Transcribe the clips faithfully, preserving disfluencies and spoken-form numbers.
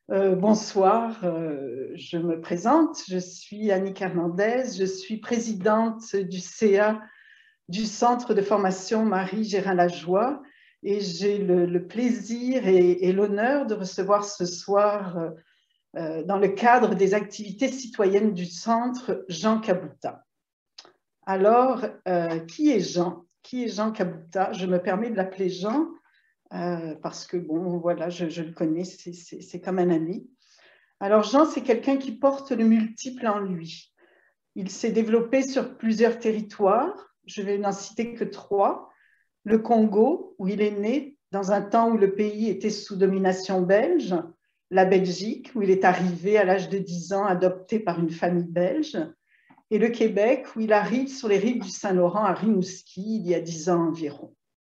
Euh, bonsoir, euh, je me présente, je suis Annick Hernandez, je suis présidente du C A du Centre de formation Marie-Gérin-Lajoie et j'ai le, le plaisir et, et l'honneur de recevoir ce soir, euh, dans le cadre des activités citoyennes du Centre, Jean Kabouta. Alors, euh, qui est Jean? Qui est Jean Kabouta? Je me permets de l'appeler Jean euh, parce que, bon, voilà, je, je le connais, c'est comme un ami. Alors Jean, c'est quelqu'un qui porte le multiple en lui. Il s'est développé sur plusieurs territoires, je vais n'en citer que trois. Le Congo, où il est né dans un temps où le pays était sous domination belge. La Belgique, où il est arrivé à l'âge de dix ans, adopté par une famille belge. Et le Québec, où il arrive sur les rives du Saint-Laurent à Rimouski, il y a dix ans environ.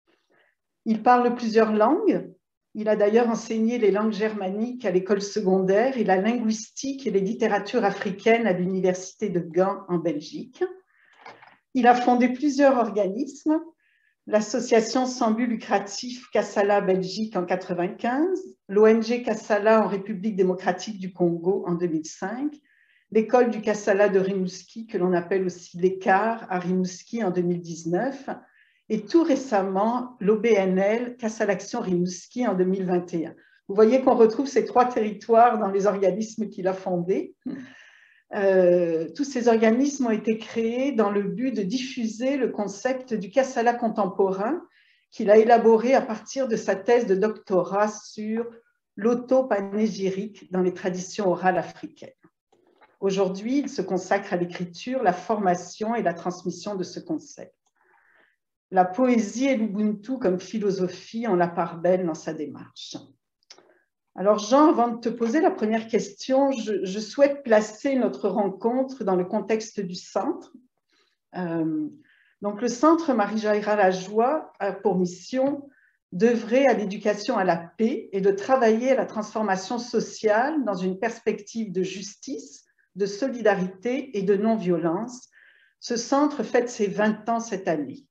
Il parle plusieurs langues. Il a d'ailleurs enseigné les langues germaniques à l'école secondaire et la linguistique et les littératures africaines à l'université de Gand en Belgique. Il a fondé plusieurs organismes, l'association sans but lucratif Kassala Belgique en quatre-vingt-quinze, l'O N G Kassala en République démocratique du Congo en deux mille cinq, l'école du Kassala de Rimouski, que l'on appelle aussi l'Écart à Rimouski en deux mille dix-neuf, et tout récemment, l'O B N L, Kassala Action Rimouski en deux mille vingt et un. Vous voyez qu'on retrouve ces trois territoires dans les organismes qu'il a fondés. Euh, tous ces organismes ont été créés dans le but de diffuser le concept du Kassala contemporain qu'il a élaboré à partir de sa thèse de doctorat sur l'auto-panégyrique dans les traditions orales africaines. Aujourd'hui, il se consacre à l'écriture, la formation et la transmission de ce concept. La poésie et l'Ubuntu comme philosophie ont la part belle dans sa démarche. Alors Jean, avant de te poser la première question, je, je souhaite placer notre rencontre dans le contexte du centre. Euh, donc le centre Marie-Gérin-Lajoie a pour mission d'œuvrer à l'éducation à la paix et de travailler à la transformation sociale dans une perspective de justice, de solidarité et de non-violence. Ce centre fête ses vingt ans cette année.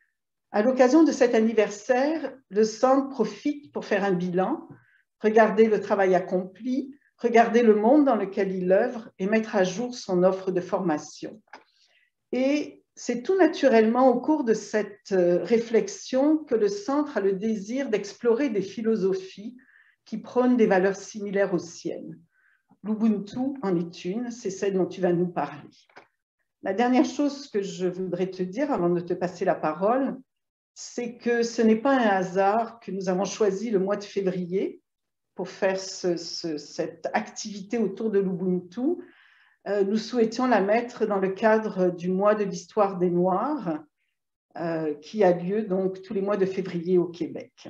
À l'occasion de cet anniversaire, le centre profite pour faire un bilan, regarder le travail accompli, regarder le monde dans lequel il œuvre et mettre à jour son offre de formation. Et c'est tout naturellement au cours de cette réflexion que le centre a le désir d'explorer des philosophies qui prônent des valeurs similaires aux siennes. L'Ubuntu en est une, c'est celle dont tu vas nous parler. La dernière chose que je voudrais te dire avant de te passer la parole, c'est que ce n'est pas un hasard que nous avons choisi le mois de février pour faire ce, ce, cette activité autour de l'Ubuntu. Euh, nous souhaitions la mettre dans le cadre du mois de l'histoire des Noirs, euh, qui a lieu donc tous les mois de février au Québec.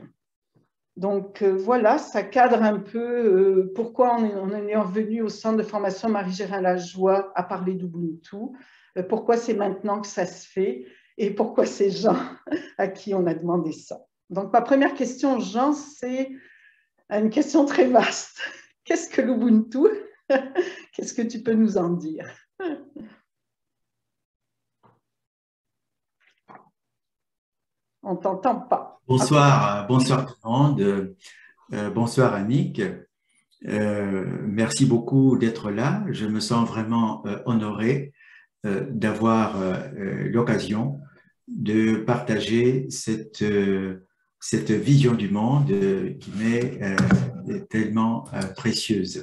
Donc euh, voilà, ça cadre un peu euh, pourquoi on est, on est revenu au centre de formation Marie-Gérin-Lajoie à parler d'Ubuntu, euh, pourquoi c'est maintenant que ça se fait, et pourquoi c'est Jean à qui on a demandé ça. Donc, ma première question, Jean, c'est une question très vaste. Qu'est-ce que l'Ubuntu? Qu'est-ce que tu peux nous en dire? On ne t'entend pas. Bonsoir, bonsoir tout le monde. Euh, bonsoir Annick. Euh, merci beaucoup d'être là. Je me sens vraiment euh, honoré euh, d'avoir euh, l'occasion de partager cette, euh, cette vision du monde euh, qui m'est euh, tellement euh, précieuse.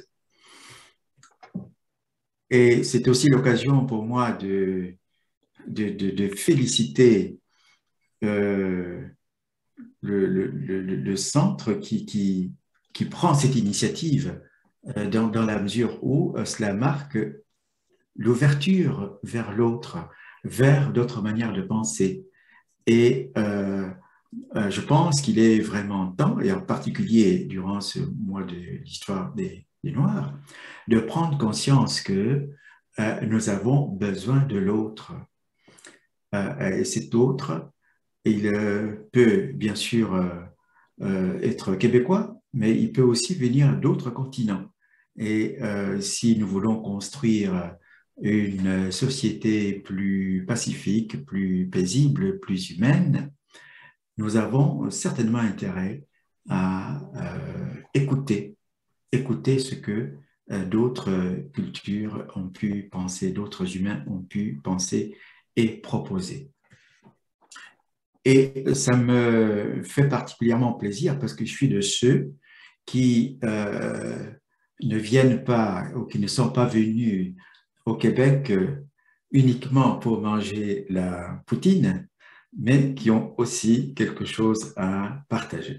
Et c'est aussi l'occasion pour moi de, de, de, de féliciter euh, le, le, le, le centre qui, qui, qui prend cette initiative euh, dans, dans la mesure où euh, cela marque l'ouverture vers l'autre, vers d'autres manières de penser. Et euh, euh, je pense qu'il est vraiment temps, et en particulier durant ce mois de l'histoire des, des Noirs, de prendre conscience que euh, nous avons besoin de l'autre. Euh, et cet autre, il euh, peut bien sûr euh, euh, être québécois, mais il peut aussi venir d'autres continents. Et euh, si nous voulons construire une société plus pacifique, plus paisible, plus humaine, nous avons certainement intérêt à euh, écouter écouter ce que euh, d'autres cultures ont pu penser, d'autres humains ont pu penser et proposer. Et ça me fait particulièrement plaisir parce que je suis de ceux qui euh, ne viennent pas ou qui ne sont pas venus au Québec euh, uniquement pour manger la poutine, mais qui ont aussi quelque chose à partager.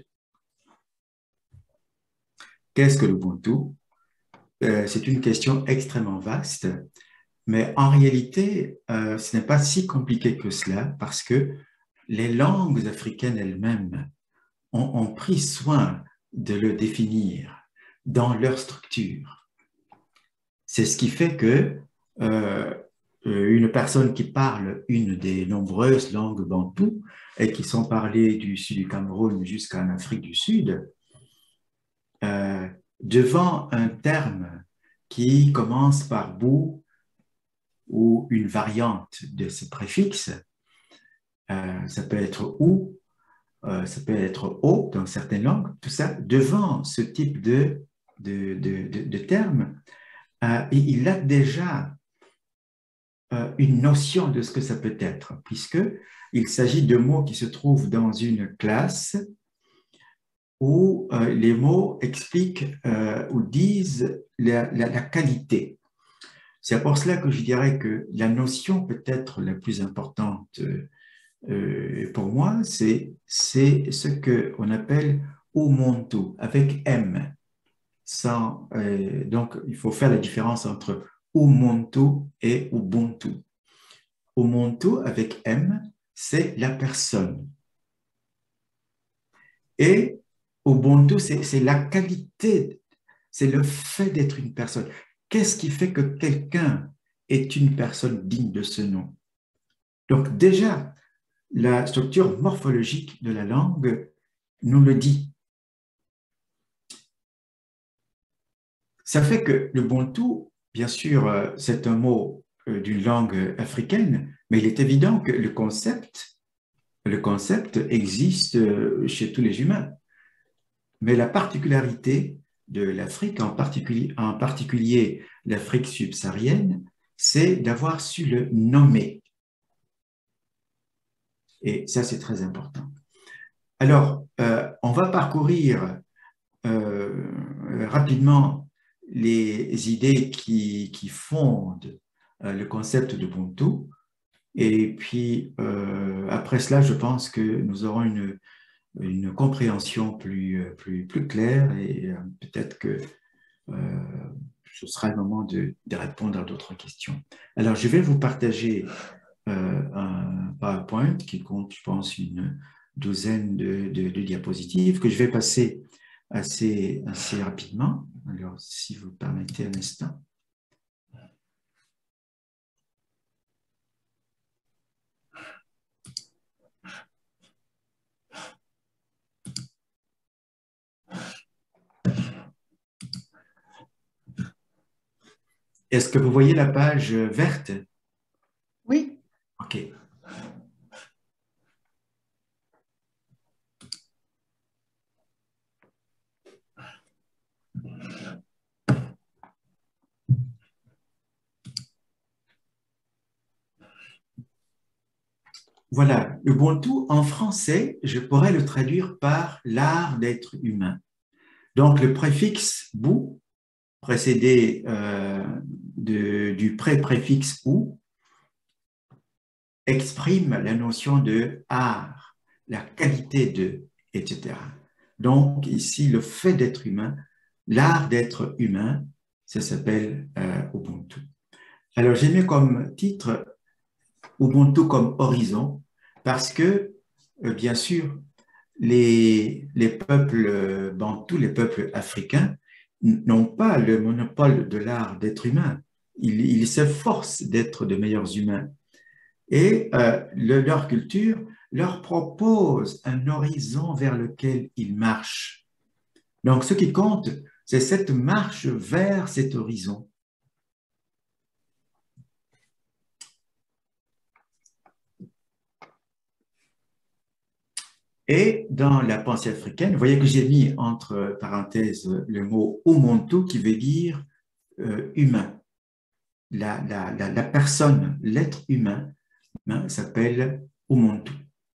Qu'est-ce que l'Ubuntu? Euh, c'est une question extrêmement vaste, mais en réalité, euh, ce n'est pas si compliqué que cela parce que les langues africaines elles-mêmes ont, ont pris soin de le définir dans leur structure. C'est ce qui fait que euh, une personne qui parle une des nombreuses langues bantoues et qui sont parlées du sud du Cameroun jusqu'en Afrique du Sud, euh, devant un terme qui commence par bou ou une variante de ce préfixe, euh, ça peut être ou, euh, ça peut être o dans certaines langues, tout ça, devant ce type de, de, de, de, de terme, euh, il a déjà euh, une notion de ce que ça peut être, puisqu'il s'agit de mots qui se trouvent dans une classe où euh, les mots expliquent euh, ou disent la, la, la qualité. C'est pour cela que je dirais que la notion peut-être la plus importante euh, pour moi, c'est ce qu'on appelle Ubuntu, avec M. Sans, euh, donc, il faut faire la différence entre Ubuntu et Ubuntu. Ubuntu avec M, c'est la personne. Et Ubuntu, c'est la qualité, c'est le fait d'être une personne. Qu'est-ce qui fait que quelqu'un est une personne digne de ce nom? Donc déjà, la structure morphologique de la langue nous le dit. Ça fait que le Ubuntu, bien sûr, c'est un mot d'une langue africaine, mais il est évident que le concept, le concept existe chez tous les humains. Mais la particularité de l'Afrique, en particulier, en particulier l'Afrique subsaharienne, c'est d'avoir su le nommer. Et ça, c'est très important. Alors, euh, on va parcourir euh, rapidement les idées qui, qui fondent euh, le concept d'Ubuntu. Et puis, euh, après cela, je pense que nous aurons une, une compréhension plus, plus, plus claire et euh, peut-être que euh, ce sera le moment de, de répondre à d'autres questions. Alors, je vais vous partager euh, un PowerPoint qui compte, je pense, une douzaine de, de, de diapositives que je vais passer assez, assez rapidement. Alors, si vous permettez un instant. Est-ce que vous voyez la page verte? Oui. OK. Voilà, Ubuntu en français, je pourrais le traduire par l'art d'être humain. Donc, le préfixe bu, précédé euh, de, du pré-préfixe ou, exprime la notion de art, la qualité de, et cetera. Donc, ici, le fait d'être humain, l'art d'être humain, ça s'appelle euh, Ubuntu. Alors, j'ai mis comme titre Ubuntu comme horizon parce que, euh, bien sûr, les, les peuples bantous, les peuples africains, n'ont pas le monopole de l'art d'être humain. Ils, ils s'efforcent d'être de meilleurs humains. Et euh, le, leur culture leur propose un horizon vers lequel ils marchent. Donc, ce qui compte, c'est cette marche vers cet horizon. Et dans la pensée africaine, vous voyez que j'ai mis entre parenthèses le mot Umuntu qui veut dire euh, humain. La, la, la, la personne, l'être humain, hein, s'appelle Umuntu.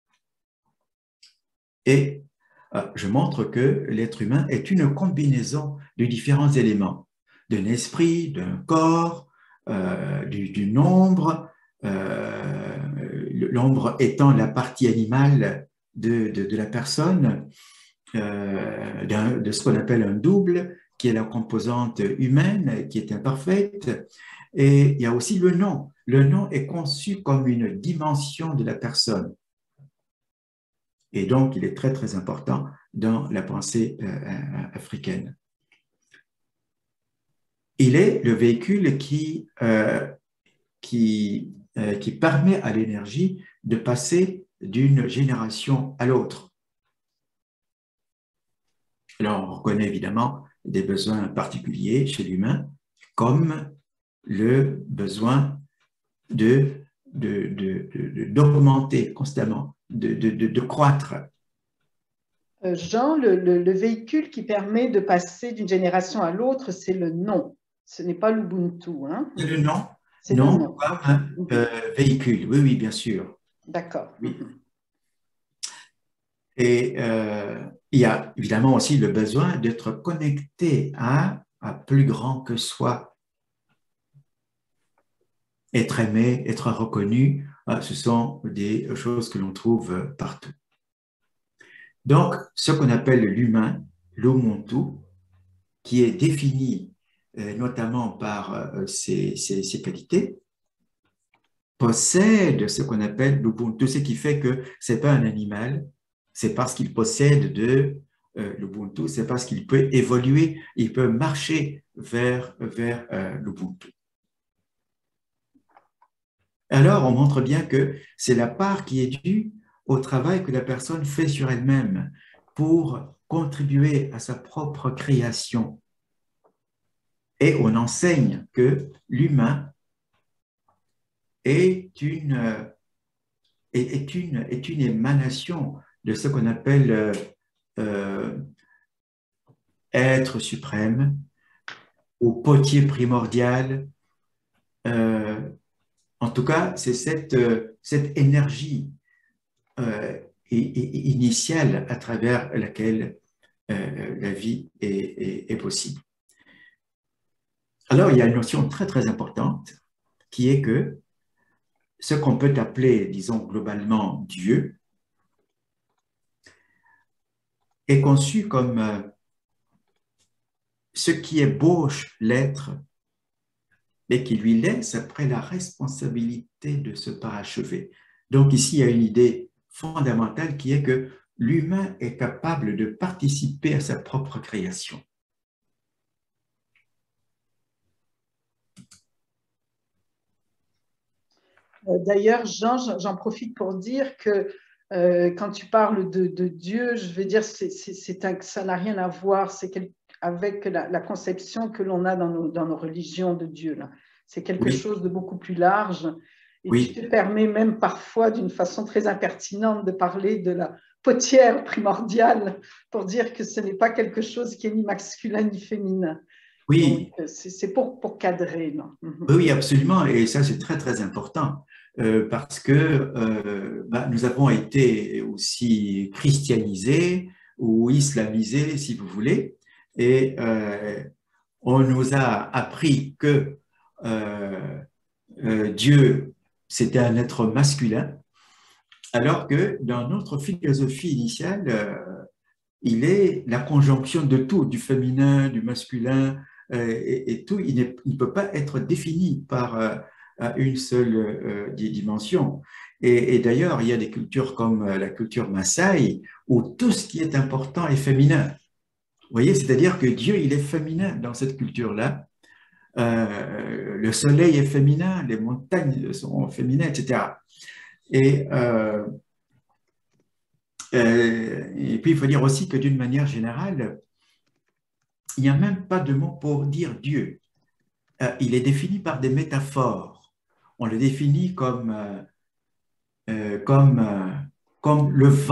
Et euh, je montre que l'être humain est une combinaison de différents éléments, d'un esprit, d'un corps, euh, du, du nombre, euh, l'ombre étant la partie animale de, de, de la personne, euh, de ce qu'on appelle un double, qui est la composante humaine, qui est imparfaite. Et il y a aussi le nom. Le nom est conçu comme une dimension de la personne. Et donc, il est très, très important dans la pensée euh, africaine. Il est le véhicule qui, euh, qui, euh, qui permet à l'énergie de passer d'une génération à l'autre. Alors, on reconnaît évidemment des besoins particuliers chez l'humain, comme le besoin de, de, de, de, d'augmenter constamment, de, de, de, de croître. Euh, Jean, le, le, le véhicule qui permet de passer d'une génération à l'autre, c'est le nom. Ce n'est pas l'Ubuntu. Hein? C'est le nom, C'est nom le nom. comme un euh, véhicule. Oui, oui, bien sûr. D'accord. Oui. Et euh, il y a évidemment aussi le besoin d'être connecté à, à plus grand que soi. Être aimé, être reconnu, ce sont des choses que l'on trouve partout. Donc, ce qu'on appelle l'humain, l'Umuntu, qui est défini euh, notamment par euh, ses, ses, ses qualités, possède ce qu'on appelle l'Ubuntu, ce qui fait que ce n'est pas un animal, c'est parce qu'il possède de euh, l'Ubuntu, c'est parce qu'il peut évoluer, il peut marcher vers, vers euh, l'Ubuntu. Alors, on montre bien que c'est la part qui est due au travail que la personne fait sur elle-même pour contribuer à sa propre création. Et on enseigne que l'humain est une, est, une, est une émanation de ce qu'on appelle euh, être suprême ou potier primordial. Euh, en tout cas, c'est cette, cette énergie euh, initiale à travers laquelle euh, la vie est, est, est possible. Alors, il y a une notion très, très importante qui est que ce qu'on peut appeler, disons globalement, Dieu, est conçu comme euh, ce qui ébauche l'être, mais qui lui laisse après la responsabilité de se parachever. Donc ici, il y a une idée fondamentale qui est que l'humain est capable de participer à sa propre création. D'ailleurs, Jean, j'en profite pour dire que euh, quand tu parles de, de Dieu, je veux dire, c'est, c'est, c'est un, ça n'a rien à voir c'est quel, avec la, la conception que l'on a dans nos, dans nos religions de Dieu. Là. C'est quelque Oui. chose de beaucoup plus large. Et Oui. tu te permets même parfois, d'une façon très impertinente, de parler de la potière primordiale pour dire que ce n'est pas quelque chose qui est ni masculin ni féminin. Oui. Donc, c'est, c'est pour, pour cadrer. Non? Oui, absolument. Et ça, c'est très, très important. Euh, parce que euh, bah, nous avons été aussi christianisés ou islamisés, si vous voulez, et euh, on nous a appris que euh, euh, Dieu, c'était un être masculin, alors que dans notre philosophie initiale, euh, il est la conjonction de tout, du féminin, du masculin, euh, et, et tout, il ne peut pas être défini par euh, une seule euh, dimension. Et, et d'ailleurs, il y a des cultures comme la culture Maasai, où tout ce qui est important est féminin. Vous voyez, c'est-à-dire que Dieu, il est féminin dans cette culture-là. Euh, le soleil est féminin, les montagnes sont féminines, et cetera. Et, euh, euh, et puis, il faut dire aussi que d'une manière générale, il n'y a même pas de mot pour dire Dieu. Euh, il est défini par des métaphores. On le définit comme, euh, euh, comme, euh, comme le vent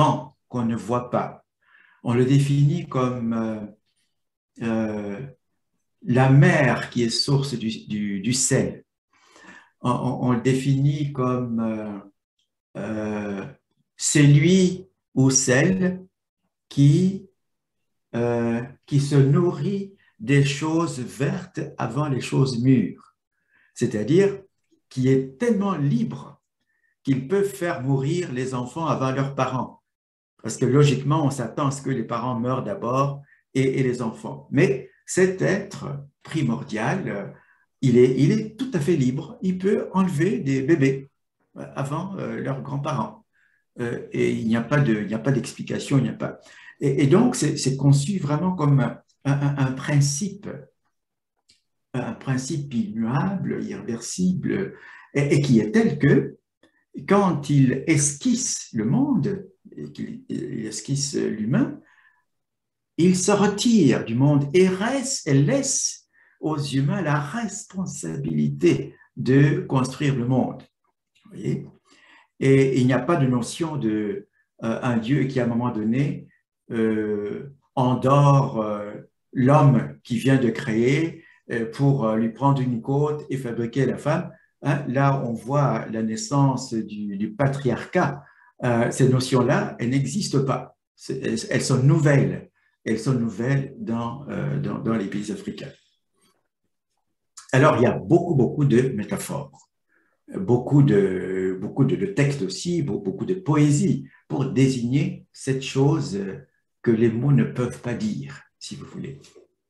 qu'on ne voit pas. On le définit comme euh, euh, la mer qui est source du, du, du sel. On, on, on le définit comme euh, euh, celui ou celle qui, euh, qui se nourrit des choses vertes avant les choses mûres, c'est-à-dire qui est tellement libre qu'ils peuvent faire mourir les enfants avant leurs parents. Parce que logiquement, on s'attend à ce que les parents meurent d'abord et, et les enfants. Mais cet être primordial, il est, il est tout à fait libre. Il peut enlever des bébés avant euh, leurs grands-parents. Euh, et il n'y a pas de, il n'y a pas d'explication, il n'y a pas. Et, et donc, c'est conçu vraiment comme un, un, un principe, un principe immuable, irréversible, et, et qui est tel que quand il esquisse le monde, et qu'il esquisse l'humain, il se retire du monde et, reste, et laisse aux humains la responsabilité de construire le monde. Vous voyez? Et il n'y a pas de notion de euh, un Dieu qui, à un moment donné, euh, endort euh, l'homme qui vient de créer euh, pour euh, lui prendre une côte et fabriquer la femme. Hein, là, on voit la naissance du, du patriarcat. Euh, ces notions-là, elles n'existent pas. Elles, elles sont nouvelles. Elles sont nouvelles dans, euh, dans, dans les pays africains. Alors, il y a beaucoup, beaucoup de métaphores, beaucoup de, beaucoup de, de textes aussi, beaucoup de poésie pour désigner cette chose que les mots ne peuvent pas dire, si vous voulez.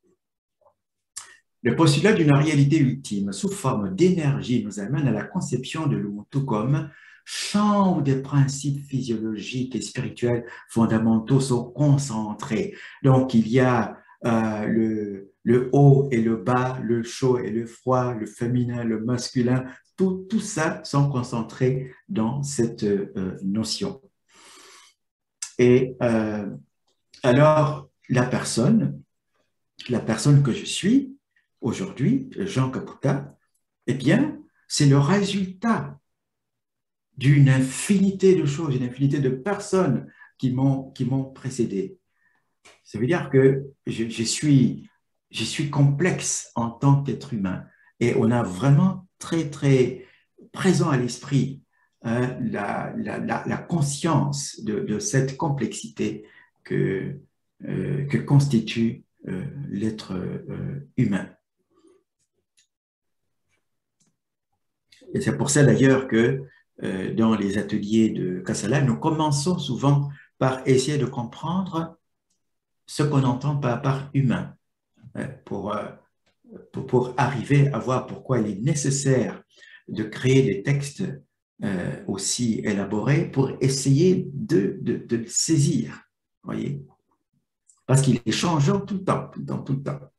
Le postulat d'une réalité ultime sous forme d'énergie nous amène à la conception de l'Ubuntu comme champ où des principes physiologiques et spirituels fondamentaux sont concentrés. Donc, il y a euh, le, le haut et le bas, le chaud et le froid, le féminin, le masculin, tout, tout ça sont concentrés dans cette euh, notion. Et euh, alors, la personne, la personne que je suis, aujourd'hui, Jean Kaputa, eh bien, c'est le résultat d'une infinité de choses, d'une infinité de personnes qui m'ont qui m'ont précédé. Ça veut dire que je, je, suis, je suis complexe en tant qu'être humain. Et on a vraiment très, très présent à l'esprit hein, la, la, la, la conscience de, de cette complexité que, euh, que constitue euh, l'être euh, humain. Et c'est pour ça d'ailleurs que euh, dans les ateliers de Kassala, nous commençons souvent par essayer de comprendre ce qu'on entend par, par humain, hein, pour, euh, pour, pour arriver à voir pourquoi il est nécessaire de créer des textes euh, aussi élaborés pour essayer de, de, de le saisir, voyez, parce qu'il est changeant tout le temps, tout le temps, tout le temps.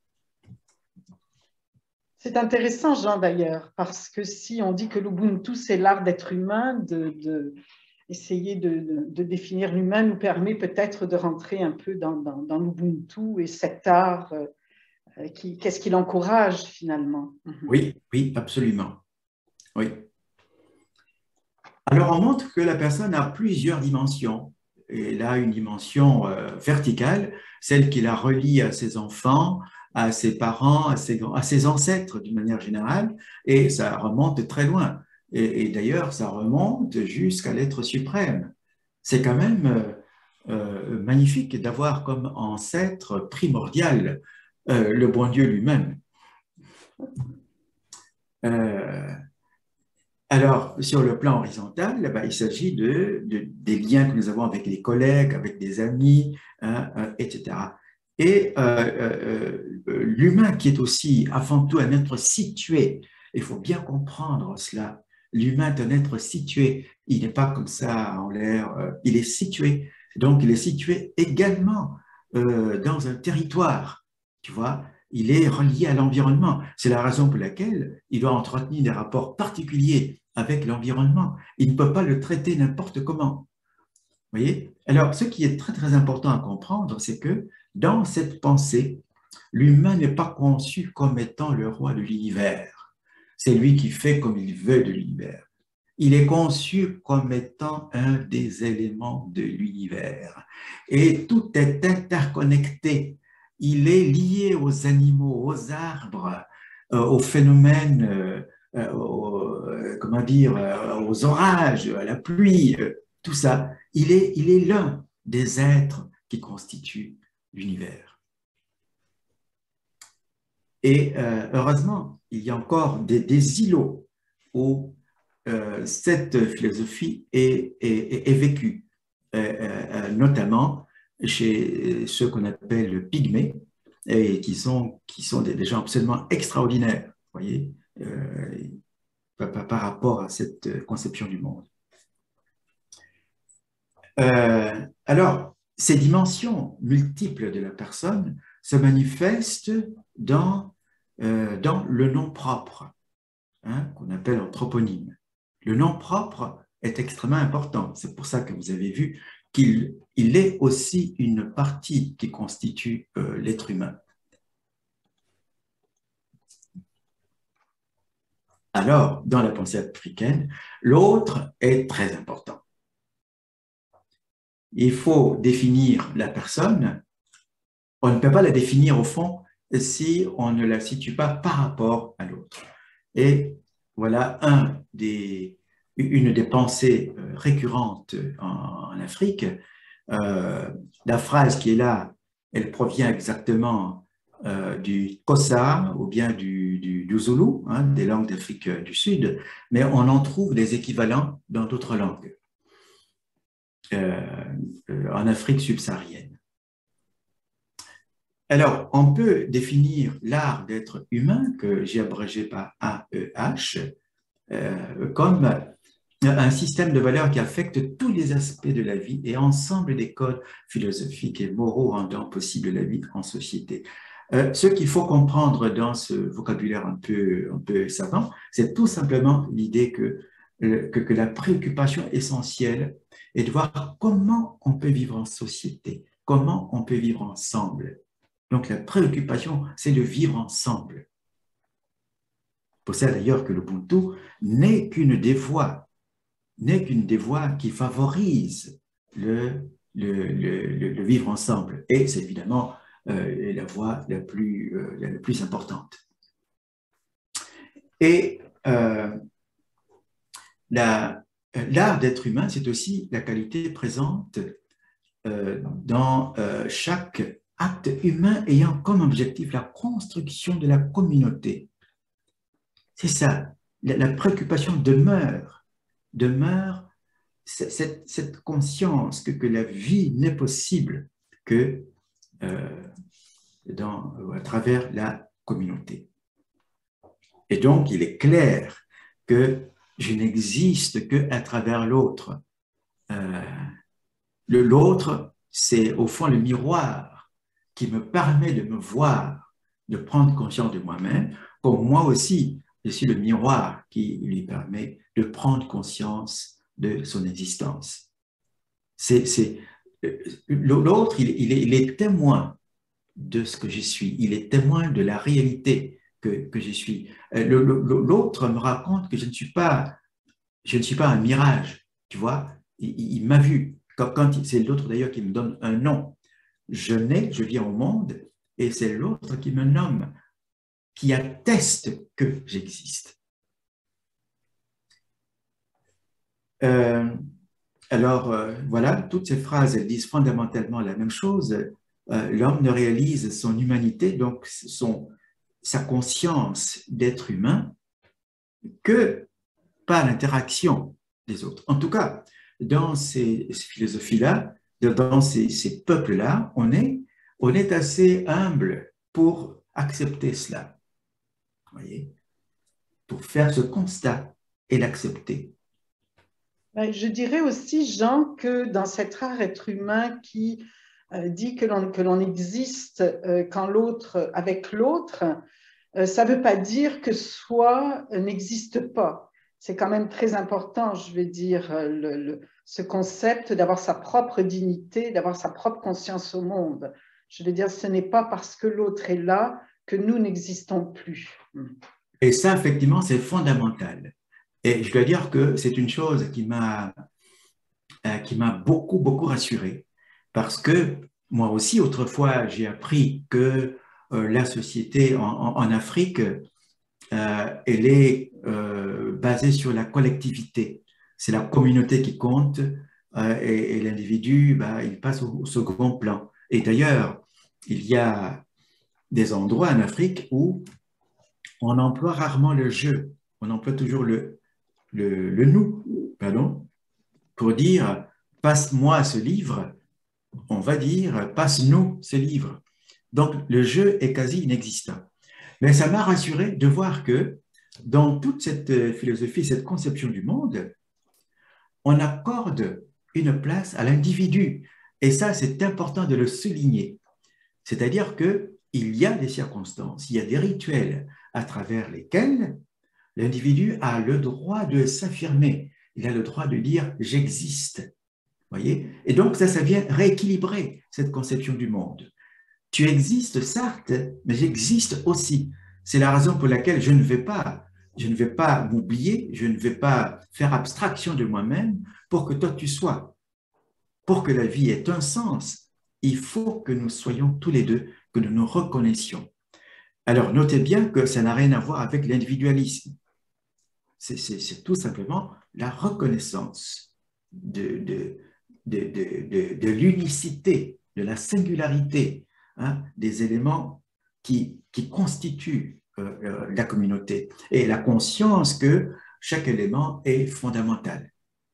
C'est intéressant, Jean, d'ailleurs, parce que si on dit que l'Ubuntu, c'est l'art d'être humain, de, de essayer de, de, de définir l'humain nous permet peut-être de rentrer un peu dans, dans, dans l'Ubuntu et cet art, euh, qui, qu'est-ce qu'il encourage finalement. Oui, oui, absolument. Oui. Alors, on montre que la personne a plusieurs dimensions. Elle a une dimension euh, verticale, celle qui la relie à ses enfants, à ses parents, à ses, à ses ancêtres d'une manière générale, et ça remonte très loin. Et, et d'ailleurs, ça remonte jusqu'à l'être suprême. C'est quand même euh, euh, magnifique d'avoir comme ancêtre primordial euh, le bon Dieu lui-même. Euh, alors, sur le plan horizontal, ben, il s'agit de, de, des liens que nous avons avec les collègues, avec des amis, hein, euh, et cetera. Et euh, euh, euh, l'humain qui est aussi avant tout un être situé, il faut bien comprendre cela, l'humain est un être situé, il n'est pas comme ça en l'air, euh, il est situé, donc il est situé également euh, dans un territoire, tu vois, il est relié à l'environnement. C'est la raison pour laquelle il doit entretenir des rapports particuliers avec l'environnement. Il ne peut pas le traiter n'importe comment. Vous voyez? Alors, ce qui est très, très important à comprendre, c'est que dans cette pensée, l'humain n'est pas conçu comme étant le roi de l'univers. C'est lui qui fait comme il veut de l'univers. il est conçu comme étant un des éléments de l'univers. Et tout est interconnecté. Il est lié aux animaux, aux arbres, euh, aux phénomènes, euh, euh, aux, euh, comment dire, euh, aux orages, à la pluie, euh, tout ça. Il est, il est l'un des êtres qui constituent l'univers. Et euh, heureusement, il y a encore des, des îlots où euh, cette philosophie est, est, est vécue, euh, euh, notamment chez ceux qu'on appelle pygmées, et qui sont, qui sont des, des gens absolument extraordinaires, vous voyez, euh, par, par rapport à cette conception du monde. Euh, alors, ces dimensions multiples de la personne se manifestent dans, euh, dans le nom propre, hein, qu'on appelle anthroponyme. Le nom propre est extrêmement important. C'est pour ça que vous avez vu qu'il il est aussi une partie qui constitue euh, l'être humain. Alors, dans la pensée africaine, l'autre est très important. Il faut définir la personne. On ne peut pas la définir au fond si on ne la situe pas par rapport à l'autre. Et voilà un des, une des pensées récurrentes en, en Afrique. Euh, la phrase qui est là, elle provient exactement euh, du Xhosa ou bien du, du, du Zoulou, hein, des langues d'Afrique du Sud, mais on en trouve des équivalents dans d'autres langues, euh, euh, en Afrique subsaharienne. Alors, on peut définir l'art d'être humain, que j'ai abrégé par A E H, euh, comme un système de valeurs qui affecte tous les aspects de la vie et ensemble des codes philosophiques et moraux rendant possible la vie en société. Euh, ce qu'il faut comprendre dans ce vocabulaire un peu, un peu savant, c'est tout simplement l'idée que, que, que la préoccupation essentielle est de voir comment on peut vivre en société, comment on peut vivre ensemble. Donc la préoccupation, c'est de vivre ensemble. C'est pour ça d'ailleurs que l'Ubuntu n'est qu'une des voies n'est qu'une des voies qui favorise le, le, le, le vivre ensemble. Et c'est évidemment euh, la voie la plus, euh, la plus importante. Et euh, l'art d'être humain, c'est aussi la qualité présente euh, dans euh, chaque acte humain ayant comme objectif la construction de la communauté. C'est ça, la, la préoccupation demeure, demeure Cette, cette conscience que, que la vie n'est possible que euh, dans, à travers la communauté. Et donc, il est clair que je n'existe qu'à travers l'autre. Euh, l'autre, c'est au fond le miroir qui me permet de me voir, de prendre conscience de moi-même, comme moi aussi, je suis le miroir qui lui permet de prendre conscience de son existence. C'est, c'est, l'autre, il, il, est, il est témoin de ce que je suis, il est témoin de la réalité que, que je suis. L'autre me raconte que je ne suis pas, je ne suis pas un mirage, tu vois, il, il m'a vu. Quand, quand c'est l'autre d'ailleurs qui me donne un nom. Je nais, je viens au monde, et c'est l'autre qui me nomme, qui atteste que j'existe. Euh, Alors, euh, voilà, toutes ces phrases, elles disent fondamentalement la même chose. Euh, l'homme ne réalise son humanité, donc son, sa conscience d'être humain, que par l'interaction des autres. En tout cas, dans ces, ces philosophies-là, dans ces, ces peuples-là, on est, on est assez humble pour accepter cela. Vous voyez, pour faire ce constat et l'accepter. Je dirais aussi, Jean, que dans cet rare être humain qui euh, dit que l'on que l'on existe euh, quand l'autre, avec l'autre, euh, ça ne veut pas dire que soi euh, n'existe pas. C'est quand même très important, je vais dire, le, le, ce concept d'avoir sa propre dignité, d'avoir sa propre conscience au monde. Je veux dire, ce n'est pas parce que l'autre est là que nous n'existons plus. Et ça, effectivement, c'est fondamental. Et je dois dire que c'est une chose qui m'a euh, qui m'a beaucoup, beaucoup rassuré, parce que moi aussi, autrefois, j'ai appris que euh, la société en, en, en Afrique, euh, elle est euh, basée sur la collectivité. C'est la communauté qui compte euh, et, et l'individu, bah, il passe au, au second plan. Et d'ailleurs, il y a des endroits en Afrique où on emploie rarement le je, on emploie toujours le, le, le nous, pardon, pour dire passe-moi ce livre, on va dire passe-nous ce livre. Donc le je est quasi inexistant. Mais ça m'a rassuré de voir que dans toute cette philosophie, cette conception du monde, on accorde une place à l'individu. Et ça, c'est important de le souligner. C'est-à-dire qu'il y a des circonstances, il y a des rituels à travers lesquels l'individu a le droit de s'affirmer, il a le droit de dire « j'existe ». Voyez? Et donc, ça, ça vient rééquilibrer cette conception du monde. Tu existes, certes, mais j'existe aussi. C'est la raison pour laquelle je ne vais pas, je ne vais pas m'oublier, je ne vais pas faire abstraction de moi-même pour que toi tu sois. Pour que la vie ait un sens, il faut que nous soyons tous les deux, que nous nous reconnaissions. Alors, notez bien que ça n'a rien à voir avec l'individualisme. C'est tout simplement la reconnaissance de, de, de, de, de, de l'unicité, de la singularité, hein, des éléments qui, qui constituent euh, la communauté et la conscience que chaque élément est fondamental.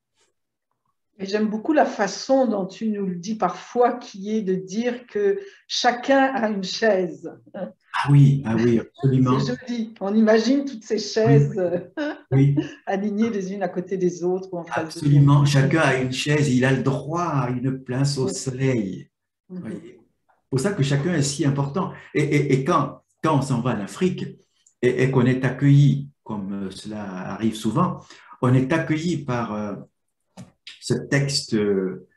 Et j'aime beaucoup la façon dont tu nous le dis parfois, qui est de dire que chacun a une chaise. Ah oui, ah oui, absolument. C'est joli. On imagine toutes ces chaises oui. Oui. alignées les unes à côté des autres ou en face des autres. Absolument. Chacun a une chaise, il a le droit à une place au soleil. Mm-hmm. C'est pour ça que chacun est si important. Et, et, et quand, quand on s'en va en Afrique et, et qu'on est accueilli, comme cela arrive souvent, on est accueilli par euh, ce texte euh,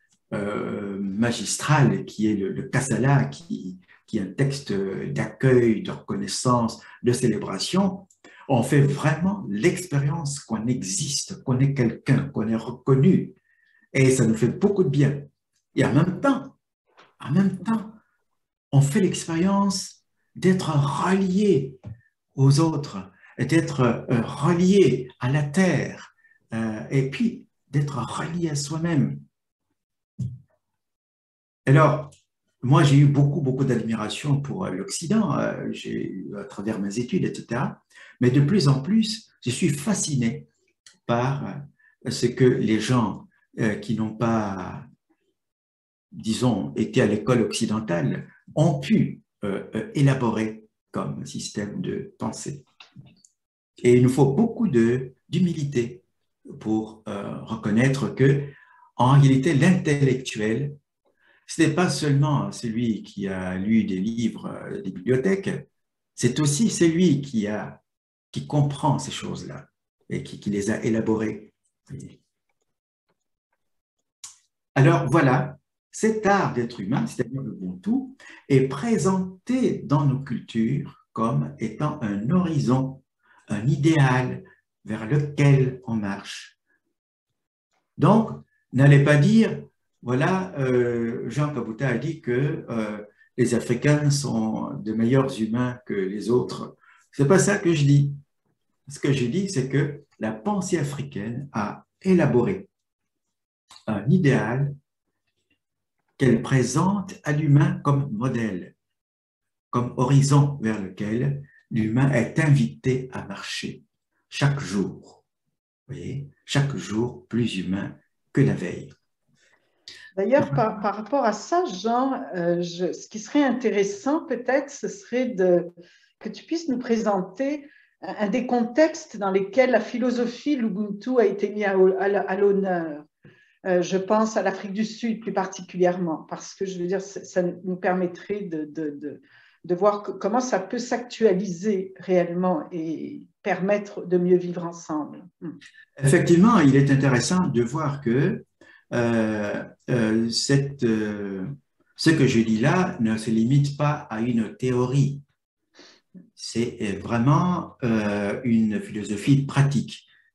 magistral qui est le, le Kasala, qui, qui est un texte d'accueil, de reconnaissance, de célébration. On fait vraiment l'expérience qu'on existe, qu'on est quelqu'un, qu'on est reconnu. Et ça nous fait beaucoup de bien. Et en même temps, en même temps, on fait l'expérience d'être relié aux autres, d'être relié à la terre, euh, et puis d'être relié à soi-même. Alors, moi, j'ai eu beaucoup, beaucoup d'admiration pour l'Occident, euh, à travers mes études, et cetera. Mais de plus en plus, je suis fasciné par ce que les gens euh, qui n'ont pas, disons, été à l'école occidentale ont pu euh, élaborer comme système de pensée. Et il nous faut beaucoup d'humilité pour euh, reconnaître que, en réalité, l'intellectuel, ce n'est pas seulement celui qui a lu des livres des bibliothèques, c'est aussi celui qui, a, qui comprend ces choses-là et qui, qui les a élaborées. Alors voilà, cet art d'être humain, c'est-à-dire le Ubuntu, est présenté dans nos cultures comme étant un horizon, un idéal vers lequel on marche. Donc, n'allez pas dire, voilà, euh, Jean Kabuta a dit que euh, les Africains sont de meilleurs humains que les autres. Ce n'est pas ça que je dis. Ce que je dis, c'est que la pensée africaine a élaboré un idéal qu'elle présente à l'humain comme modèle, comme horizon vers lequel l'humain est invité à marcher chaque jour. Vous voyez, chaque jour plus humain que la veille. D'ailleurs, par, par rapport à ça, Jean, euh, je, ce qui serait intéressant peut-être, ce serait de, que tu puisses nous présenter un, un des contextes dans lesquels la philosophie, l'Ubuntu, a été mis à, à l'honneur. Euh, je pense à l'Afrique du Sud plus particulièrement, parce que je veux dire, ça nous permettrait de, de, de, de voir que, comment ça peut s'actualiser réellement et permettre de mieux vivre ensemble. Effectivement, il est intéressant de voir que euh, euh, cette, euh, ce que je dis là ne se limite pas à une théorie. C'est vraiment euh, une philosophie pratique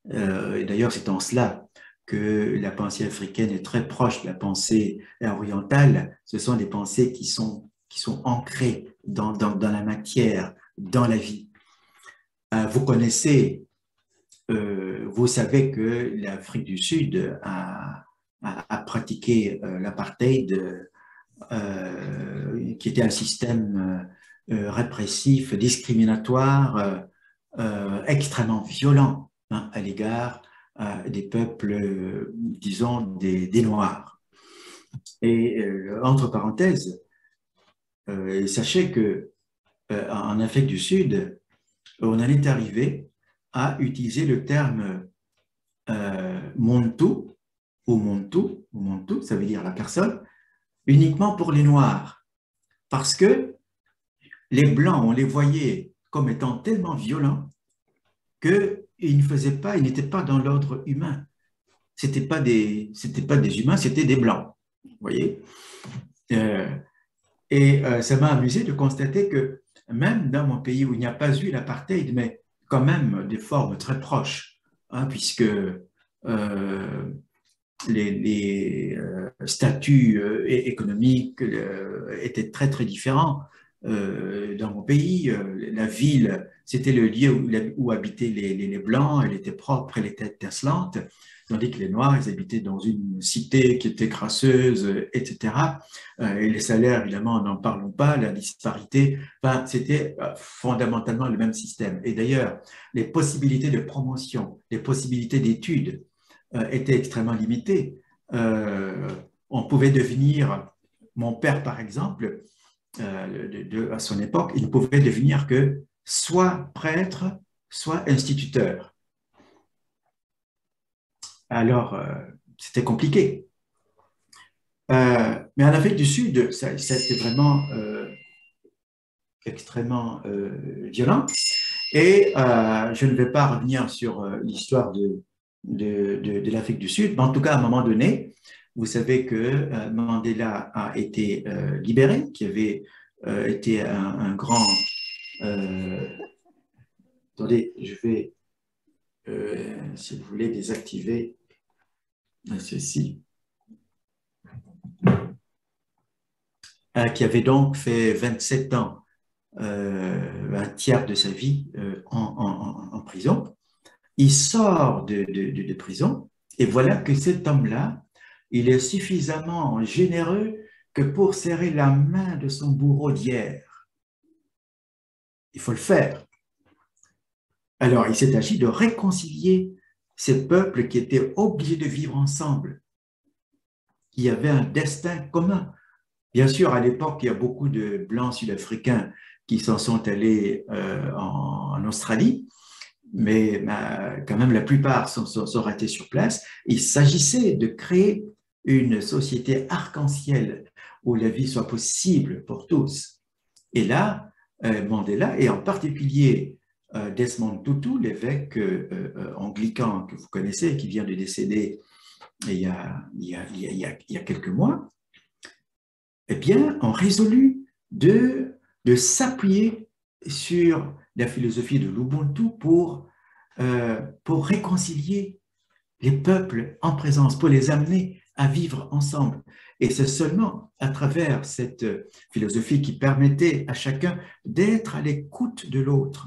Euh, et d'ailleurs, c'est en cela que la pensée africaine est très proche de la pensée orientale. Ce sont des pensées qui sont, qui sont ancrées dans, dans, dans la matière, dans la vie. Euh, vous connaissez, euh, vous savez que l'Afrique du Sud a, a, a pratiqué euh, l'apartheid, euh, qui était un système euh, répressif, discriminatoire, euh, euh, extrêmement violent, hein, à l'égard euh, des peuples, euh, disons, des, des Noirs. Et euh, entre parenthèses, euh, sachez que euh, en Afrique du Sud, on en est arrivé à utiliser le terme euh, Montu ou Montu, ou Montu, ça veut dire la personne, uniquement pour les Noirs, parce que les Blancs, on les voyait comme étant tellement violents qu'ils ne faisaient pas, ils n'étaient pas dans l'ordre humain. C'était pas des, c'était pas des humains, c'était des Blancs. Vous voyez? Euh, et euh, ça m'a amusé de constater que même dans mon pays où il n'y a pas eu l'apartheid, mais quand même des formes très proches, hein, puisque euh, les, les euh, statuts euh, économiques euh, étaient très très différents. Euh, dans mon pays, euh, la ville, c'était le lieu où, où habitaient les, les, les Blancs, elle était propre, elle était étincelante, tandis que les Noirs, ils habitaient dans une cité qui était crasseuse, et cetera. Euh, et les salaires, évidemment, n'en parlons pas, la disparité, enfin, c'était euh, fondamentalement le même système. Et d'ailleurs, les possibilités de promotion, les possibilités d'études, euh, était extrêmement limité. Euh, on pouvait devenir, mon père par exemple, euh, de, de, à son époque, il ne pouvait devenir que soit prêtre, soit instituteur. Alors, euh, c'était compliqué. Euh, mais en Afrique du Sud, ça, ça a été vraiment euh, extrêmement euh, violent. Et euh, je ne vais pas revenir sur euh, l'histoire de, de, de, de l'Afrique du Sud, mais en tout cas, à un moment donné, vous savez que euh, Mandela a été euh, libéré, qui avait euh, été un, un grand... Euh, attendez, je vais, euh, si vous voulez, désactiver ceci. Euh, qui avait donc fait vingt-sept ans, euh, un tiers de sa vie euh, en, en, en prison. Il sort de, de, de, de prison et voilà que cet homme-là, il est suffisamment généreux que pour serrer la main de son bourreau d'hier. Il faut le faire. Alors, il s'est agi de réconcilier ces peuples qui étaient obligés de vivre ensemble. Il y avait un destin commun. Bien sûr, à l'époque, il y a beaucoup de Blancs sud-africains qui s'en sont allés euh, en, en Australie, mais bah, quand même la plupart sont, sont, sont restés sur place. Il s'agissait de créer une société arc-en-ciel où la vie soit possible pour tous. Et là, euh, Mandela, et en particulier euh, Desmond Tutu, l'évêque euh, euh, anglican que vous connaissez, qui vient de décéder il y a, il y a, il y a, il y a quelques mois, eh bien, ont résolu de, de s'appuyer sur la philosophie de l'Ubuntu pour, euh, pour réconcilier les peuples en présence, pour les amener à vivre ensemble. Et c'est seulement à travers cette philosophie qui permettait à chacun d'être à l'écoute de l'autre,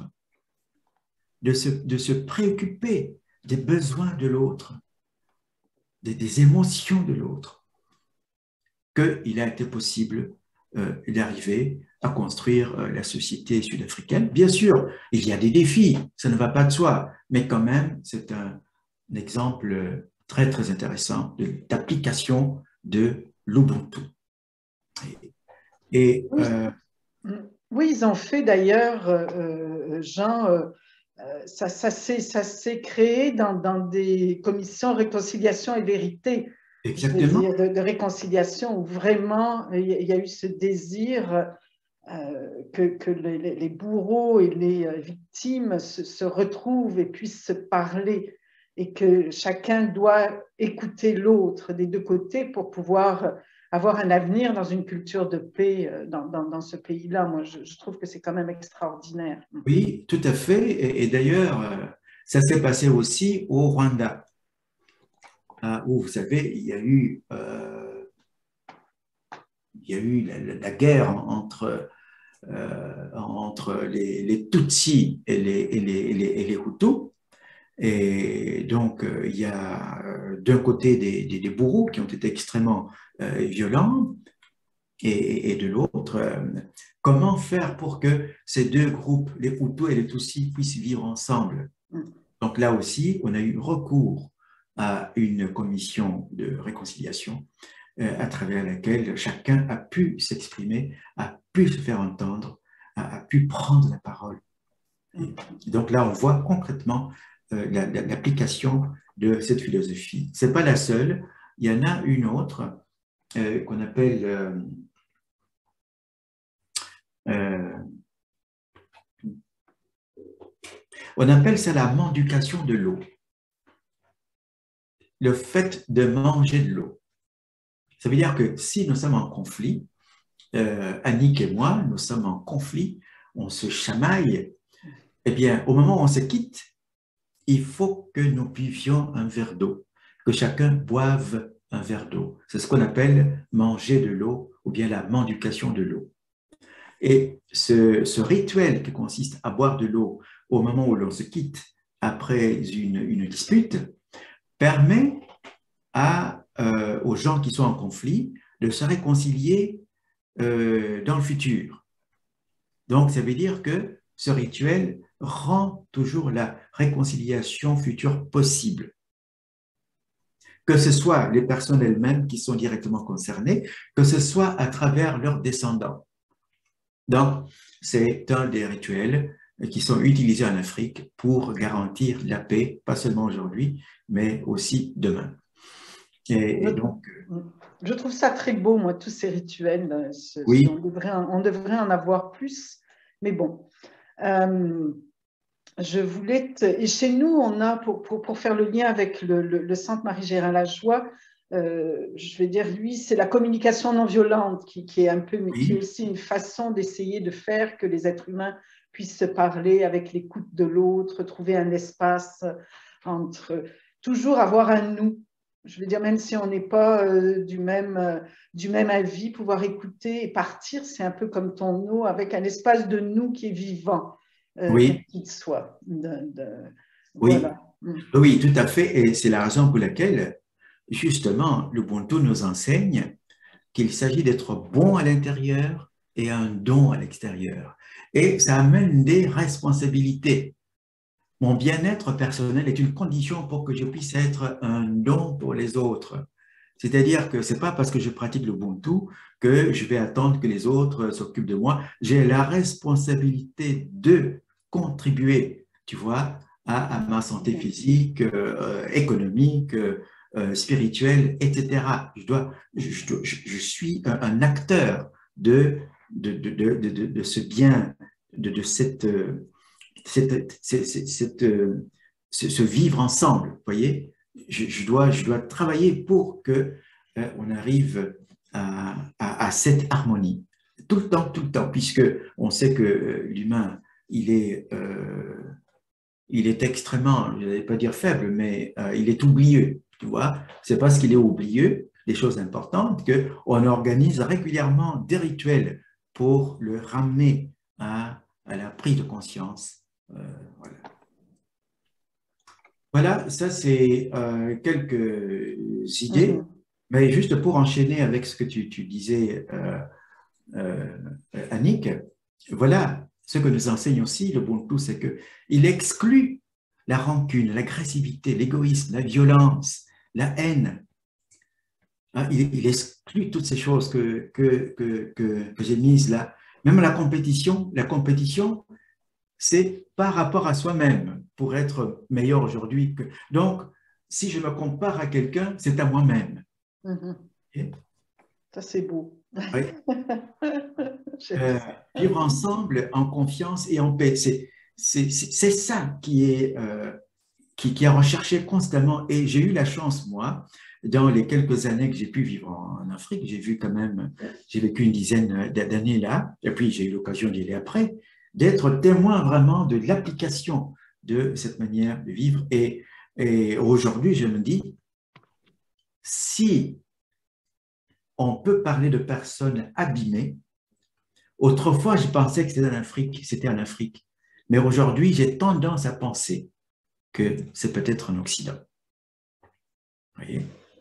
de se, de se préoccuper des besoins de l'autre, des, des émotions de l'autre, qu'il a été possible euh, d'arriver à construire euh, la société sud-africaine. Bien sûr, il y a des défis, ça ne va pas de soi, mais quand même, c'est un, un exemple très, très intéressant d'application de l'Ubuntu. Et, et oui. euh, oui, ils ont fait d'ailleurs, euh, Jean, euh, ça, ça s'est créé dans, dans des commissions réconciliation et vérité. Exactement. Je veux dire, de, de réconciliation, où vraiment il y a eu ce désir euh, que, que les, les, bourreaux et les victimes se, se retrouvent et puissent se parler, et que chacun doit écouter l'autre des deux côtés pour pouvoir avoir un avenir dans une culture de paix dans, dans, dans ce pays-là. Moi, je, je trouve que c'est quand même extraordinaire. Oui, tout à fait. Et, et d'ailleurs, Ça s'est passé aussi au Rwanda, hein, où, vous savez, il y a eu, euh, il y a eu la, la guerre entre, euh, entre les, les Tutsis et les, et les, et les, et les Hutus. Et donc, euh, il y a euh, d'un côté des, des, des bourreaux qui ont été extrêmement euh, violents, et, et de l'autre, euh, comment faire pour que ces deux groupes, les Hutus et les Tutsis, puissent vivre ensemble. Donc là aussi, on a eu recours à une commission de réconciliation euh, à travers laquelle chacun a pu s'exprimer, a pu se faire entendre, a, a pu prendre la parole. Et donc là, on voit concrètement euh, l'application de cette philosophie. Ce n'est pas la seule, il y en a une autre euh, qu'on appelle... Euh, euh, on appelle ça la mendication de l'eau. Le fait de manger de l'eau. Ça veut dire que si nous sommes en conflit, euh, Annick et moi, nous sommes en conflit, on se chamaille, eh bien, au moment où on se quitte, il faut que nous buvions un verre d'eau, que chacun boive un verre d'eau. C'est ce qu'on appelle manger de l'eau ou bien la mendication de l'eau. Et ce, ce rituel qui consiste à boire de l'eau au moment où l'on se quitte après une, une dispute permet à, euh, aux gens qui sont en conflit de se réconcilier euh, dans le futur. Donc, ça veut dire que ce rituel rend toujours la réconciliation future possible. Que ce soit les personnes elles-mêmes qui sont directement concernées, que ce soit à travers leurs descendants. Donc, c'est un des rituels qui sont utilisés en Afrique pour garantir la paix, pas seulement aujourd'hui, mais aussi demain. Et, et donc, je trouve ça très beau, moi, tous ces rituels. Oui. On devrait, on devrait en avoir plus, mais bon. Euh, je voulais te... Et chez nous, on a, pour, pour, pour faire le lien avec le, le, le Centre Marie-Gérard Lajoie, euh, je vais dire, lui, c'est la communication non violente qui, qui est un peu, mais qui est aussi une façon d'essayer de faire que les êtres humains puissent se parler avec l'écoute de l'autre, trouver un espace entre, toujours avoir un nous. Je veux dire, même si on n'est pas euh, du, même, euh, du même avis, pouvoir écouter et partir, c'est un peu comme ton nous, avec un espace de nous qui est vivant, euh, oui. quel qu'il soit. De, de, oui. Voilà. Oui, tout à fait. Et c'est la raison pour laquelle, justement, l'Ubuntu nous enseigne qu'il s'agit d'être bon à l'intérieur et un don à l'extérieur. Et ça amène des responsabilités. Mon bien-être personnel est une condition pour que je puisse être un don pour les autres. C'est-à-dire que ce n'est pas parce que je pratique l'Ubuntu que je vais attendre que les autres s'occupent de moi. J'ai la responsabilité de contribuer, tu vois, à, à ma santé physique, euh, économique, euh, spirituelle, et cetera. Je, dois, je, je, je suis un, un acteur de, de, de, de, de, de ce bien, de, de cette... Cette, cette, cette, ce, ce vivre ensemble, vous voyez, je, je, dois, je dois travailler pour que euh, on arrive à, à, à cette harmonie, tout le temps, tout le temps, puisque on sait que euh, l'humain, il est, euh, il est extrêmement, je ne vais pas dire faible, mais euh, il est oublieux, tu vois, c'est parce qu'il est oublieux, des choses importantes, qu'on organise régulièrement des rituels pour le ramener à, à la prise de conscience. Euh, voilà. Voilà, ça c'est euh, quelques idées, mm-hmm. mais juste pour enchaîner avec ce que tu, tu disais, euh, euh, Annick, voilà, ce que nous enseigne aussi l'Ubuntu, c'est qu'il exclut la rancune, l'agressivité, l'égoïsme, la violence, la haine. Hein, il, il exclut toutes ces choses que, que, que, que, que j'ai mises là. Même la compétition, la compétition, c'est par rapport à soi-même pour être meilleur aujourd'hui. Que... Donc, si je me compare à quelqu'un, c'est à moi-même. Mm-hmm. Okay. Ça, c'est beau. Oui. euh, vivre ensemble en confiance et en paix. C'est ça qui est, euh, qui, qui est recherché constamment. Et j'ai eu la chance, moi, dans les quelques années que j'ai pu vivre en, en Afrique, j'ai vu quand même, j'ai vécu une dizaine d'années là, et puis j'ai eu l'occasion d'y aller après, d'être témoin vraiment de l'application de cette manière de vivre. Et, et aujourd'hui, je me dis, si on peut parler de personnes abîmées, autrefois, je pensais que c'était en Afrique, c'était en Afrique. Mais aujourd'hui, j'ai tendance à penser que c'est peut-être en Occident. Vous voyez?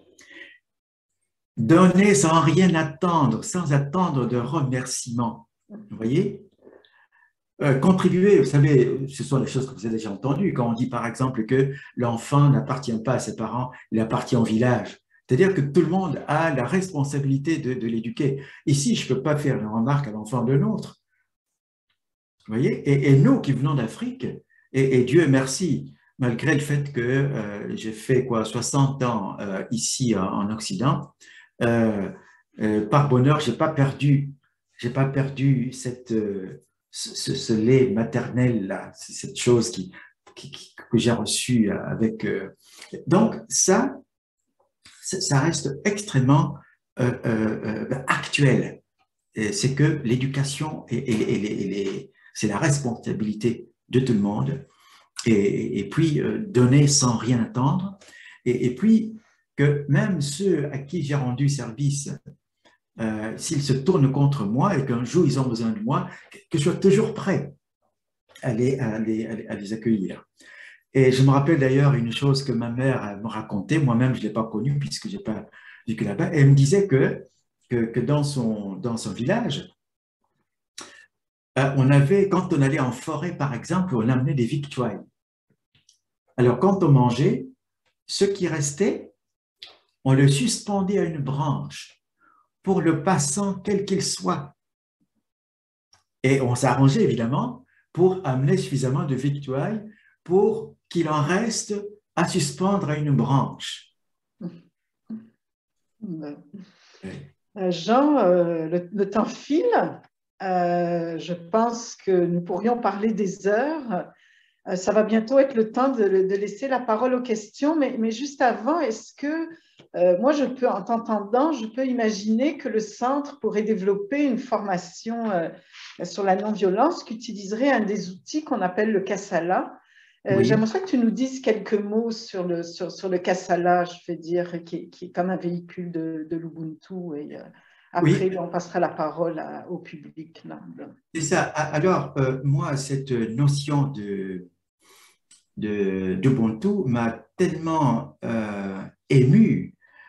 Donner sans rien attendre, sans attendre de remerciement. Vous voyez? Euh, contribuer, vous savez, ce sont des choses que vous avez déjà entendues, quand on dit par exemple que l'enfant n'appartient pas à ses parents, il appartient au village. C'est-à-dire que tout le monde a la responsabilité de, de l'éduquer. Ici, je ne peux pas faire une remarque à l'enfant de l'autre. Vous voyez? Et, et nous qui venons d'Afrique, et, et Dieu merci, malgré le fait que euh, j'ai fait quoi, soixante ans euh, ici en, en Occident, euh, euh, par bonheur, je n'ai pas perdu, j'ai pas perdu cette, euh, ce, ce lait maternel là, cette chose qui, qui, qui que j'ai reçue avec. Euh, donc ça, ça reste extrêmement euh, euh, euh, actuel. C'est que l'éducation et, et, et, et c'est la responsabilité de tout le monde. Et, et puis euh, donner sans rien attendre. Et, et puis que même ceux à qui j'ai rendu service, euh, s'ils se tournent contre moi et qu'un jour ils ont besoin de moi, que je sois toujours prêt à les, à les, à les accueillir. Et je me rappelle d'ailleurs une chose que ma mère me racontait, moi-même je ne l'ai pas connue puisque je n'ai pas vécu là-bas. Elle me disait que, que, que dans, son, dans son village, euh, on avait, quand on allait en forêt par exemple, on amenait des victuailles. Alors quand on mangeait, ce qui restait, on le suspendait à une branche pour le passant quel qu'il soit. Et on s'arrangeait évidemment pour amener suffisamment de victuailles pour qu'il en reste à suspendre à une branche. Jean, euh, le, le temps file. Euh, je pense que nous pourrions parler des heures. Euh, ça va bientôt être le temps de, de laisser la parole aux questions, mais, mais juste avant, est-ce que euh, moi, je peux, en t'entendant, je peux imaginer que le centre pourrait développer une formation euh, sur la non-violence qui utiliserait un des outils qu'on appelle le Kasala. Euh, oui. J'aimerais que tu nous dises quelques mots sur le, sur, sur le Kasala, je vais dire, qui, qui est comme un véhicule de, de l'Ubuntu. Et euh, après, oui. on passera la parole à, au public. C'est ça. Alors, euh, moi, cette notion de d'Ubuntu m'a tellement euh, ému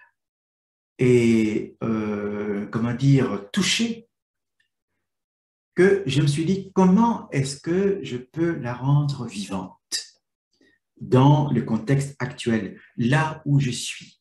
et, euh, comment dire, touché, que je me suis dit, comment est-ce que je peux la rendre vivante dans le contexte actuel, là où je suis.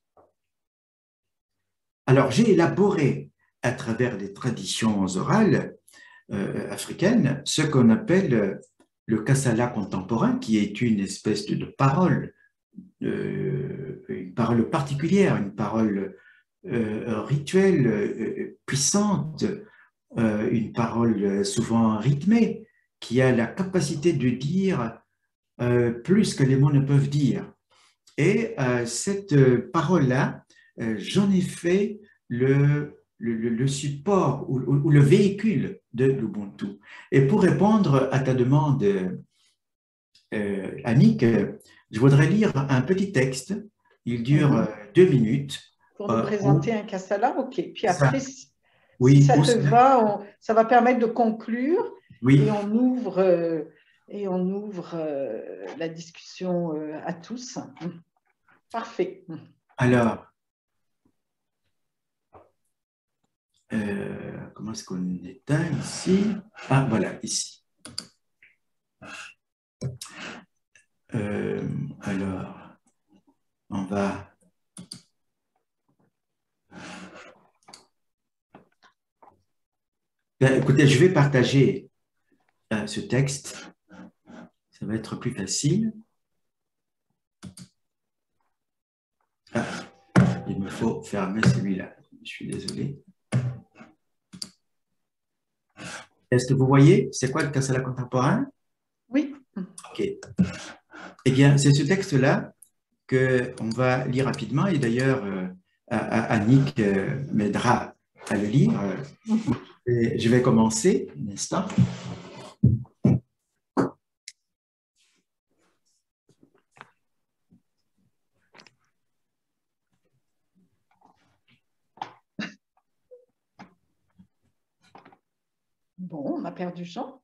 Alors, j'ai élaboré, à travers des traditions orales euh, africaines, ce qu'on appelle le Kasala contemporain, qui est une espèce de, de parole, euh, une parole particulière, une parole euh, rituelle, euh, puissante, euh, une parole souvent rythmée, qui a la capacité de dire euh, plus que les mots ne peuvent dire. Et euh, cette parole-là, euh, j'en ai fait le, le, le support ou, ou, ou le véhicule de l'Ubuntu. Et pour répondre à ta demande, euh, Annick, je voudrais lire un petit texte. Il dure mmh. deux minutes. Pour nous euh, présenter où... un Kasala, ok. Puis après, ça, si, oui, si ça te va, on, ça va permettre de conclure. Oui. Et on ouvre, euh, et on ouvre euh, la discussion euh, à tous. Parfait. Alors, euh, comment est-ce qu'on éteint ici? Ah, voilà, ici. Euh, alors, on va... Ben, écoutez, je vais partager euh, ce texte. Ça va être plus facile. Ah, il me faut fermer celui-là. Je suis désolé. Est-ce que vous voyez, c'est quoi le Kasala contemporain? Oui. Ok. Eh bien, c'est ce texte-là qu'on va lire rapidement. Et d'ailleurs, euh, Annick euh, m'aidera à le lire. Et je vais commencer un instant. Bon, on a perdu Jean.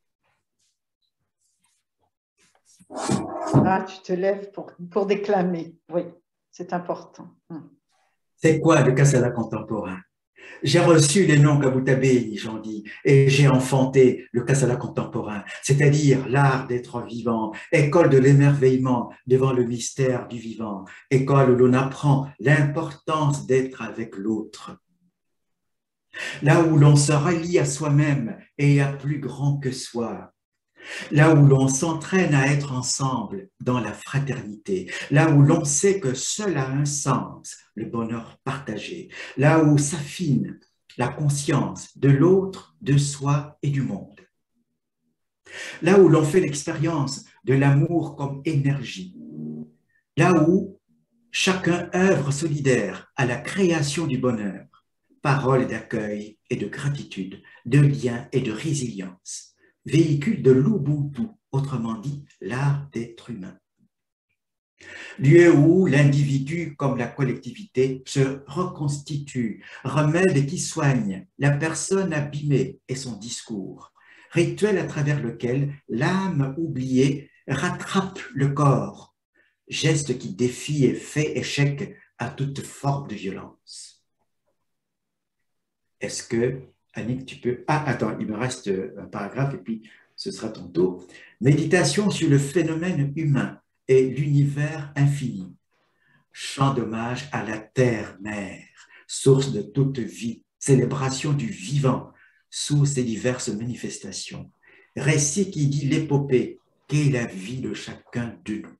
Ah, tu te lèves pour, pour déclamer. Oui, c'est important. C'est quoi le Kassala contemporain? J'ai reçu les noms Kaboutabé, j'en dis, et j'ai enfanté le Kassala contemporain, c'est-à-dire l'art d'être vivant, école de l'émerveillement devant le mystère du vivant, école où l'on apprend l'importance d'être avec l'autre. Là où l'on se relie à soi-même et à plus grand que soi. Là où l'on s'entraîne à être ensemble dans la fraternité, là où l'on sait que seul a un sens, le bonheur partagé, là où s'affine la conscience de l'autre, de soi et du monde. Là où l'on fait l'expérience de l'amour comme énergie, là où chacun œuvre solidaire à la création du bonheur, parole d'accueil et de gratitude, de lien et de résilience, véhicule de l'Ubuntu, autrement dit l'art d'être humain. Lieu où l'individu comme la collectivité se reconstitue, remède qui soigne la personne abîmée et son discours, rituel à travers lequel l'âme oubliée rattrape le corps, geste qui défie et fait échec à toute forme de violence. Est-ce que, Annick, tu peux... Ah, attends, il me reste un paragraphe et puis ce sera ton tour. Méditation sur le phénomène humain et l'univers infini. Chant d'hommage à la terre-mère, source de toute vie, célébration du vivant sous ses diverses manifestations. Récit qui dit l'épopée qu'est la vie de chacun de nous.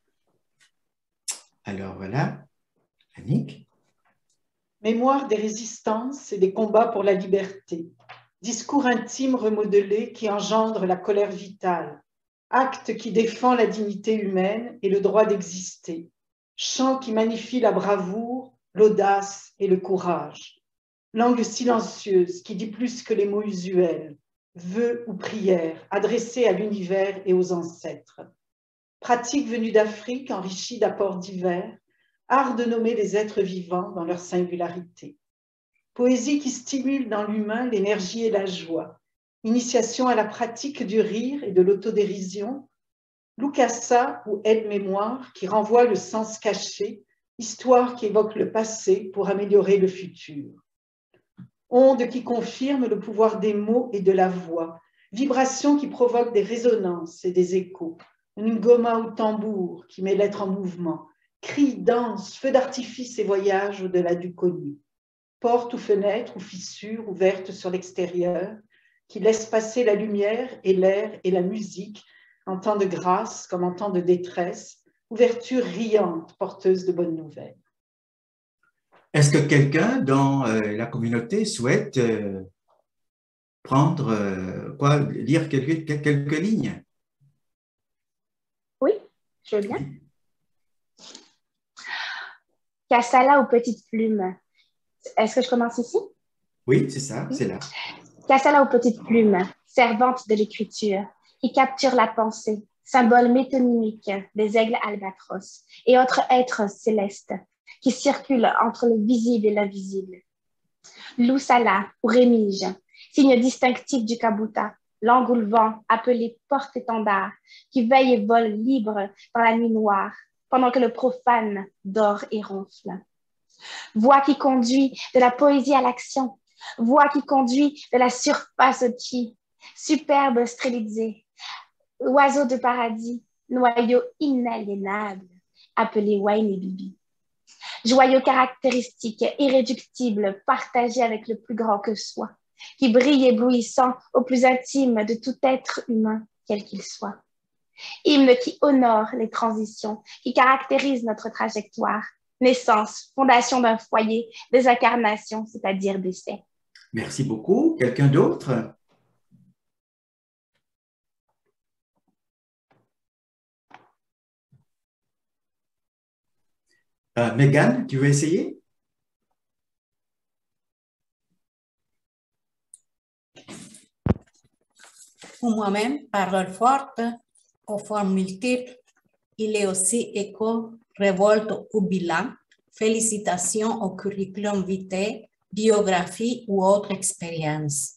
Alors voilà, Annick. Mémoire des résistances et des combats pour la liberté. Discours intime remodelé qui engendre la colère vitale. Acte qui défend la dignité humaine et le droit d'exister. Chant qui magnifie la bravoure, l'audace et le courage. Langue silencieuse qui dit plus que les mots usuels. Vœux ou prières adressés à l'univers et aux ancêtres. Pratique venue d'Afrique enrichie d'apports divers. Art de nommer les êtres vivants dans leur singularité. Poésie qui stimule dans l'humain l'énergie et la joie. Initiation à la pratique du rire et de l'autodérision. Lukasa ou aide-mémoire qui renvoie le sens caché, histoire qui évoque le passé pour améliorer le futur. Onde qui confirme le pouvoir des mots et de la voix. Vibration qui provoque des résonances et des échos. Une goma ou tambour qui met l'être en mouvement. Cris, danse, feux d'artifice et voyages au-delà du connu. Porte ou fenêtre ou fissure ouverte sur l'extérieur, qui laisse passer la lumière et l'air et la musique en temps de grâce comme en temps de détresse, ouverture riante, porteuse de bonnes nouvelles. Est-ce que quelqu'un dans euh, la communauté souhaite euh, prendre, euh, quoi, lire quelques, quelques lignes? Oui, je veux bien. Kassala aux petites plumes. Est-ce que je commence ici? Oui, c'est ça, c'est là. Kassala aux petites plumes, servante de l'écriture, qui capture la pensée, symbole métonymique des aigles albatros et autres êtres célestes qui circulent entre le visible et l'invisible. Lusala ou rémige, signe distinctif du Kabuta, langue ou le vent appelé porte-étendard, qui veille et vole libre dans la nuit noire, pendant que le profane dort et ronfle. Voix qui conduit de la poésie à l'action, voix qui conduit de la surface au chi, superbe strélisé, oiseau de paradis, noyau inaliénable, appelé Wayne et Bibi. Joyau caractéristique, irréductible, partagé avec le plus grand que soi, qui brille éblouissant au plus intime de tout être humain, quel qu'il soit. Hymne qui honore les transitions, qui caractérise notre trajectoire, naissance, fondation d'un foyer, désincarnation, c'est-à-dire décès. Merci beaucoup. Quelqu'un d'autre? Euh, Megan, tu veux essayer? Pour moi-même, parole forte, aux formes multiples, il est aussi écho, révolte ou bilan, félicitations au curriculum vitae, biographie ou autre expérience.